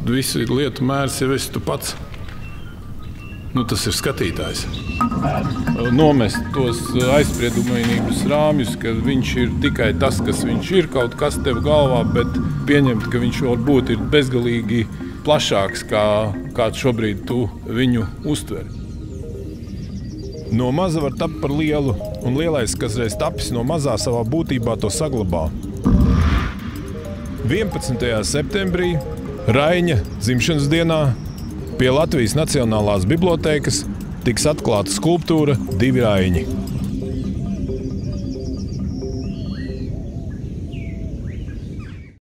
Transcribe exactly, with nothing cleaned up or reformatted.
visu lietu mērs jau esi tu pats. Nu, tas ir skatītājs. Nomest tos aizspriedumainības rāmjus, ka viņš ir tikai tas, kas viņš ir, kaut kas tev galvā, bet pieņemt, ka viņš varbūt ir bezgalīgi plašāks, kā kāds šobrīd tu viņu uztver. No maza var tapt par lielu, un lielais, kas reiz tapis no mazā, savā būtībā to saglabā. vienpadsmitajā septembrī Raiņa dzimšanas dienā pie Latvijas Nacionālās bibliotēkas tiks atklāta skulptūra Divi Raiņi.